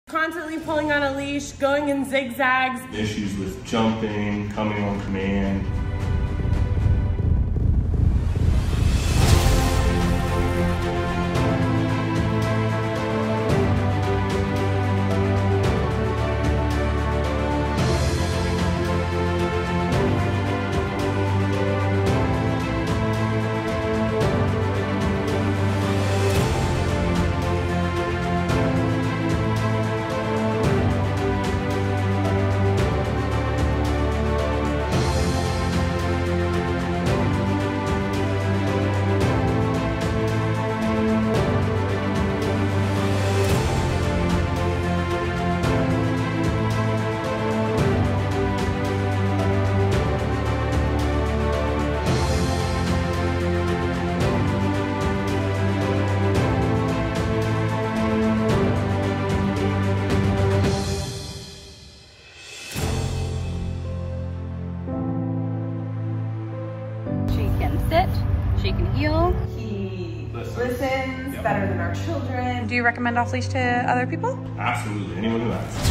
Constantly pulling on a leash, going in zigzags. Issues with jumping, coming on command. She can heel. He listens better than our children. Do you recommend off leash to other people? Absolutely, anyone who asks.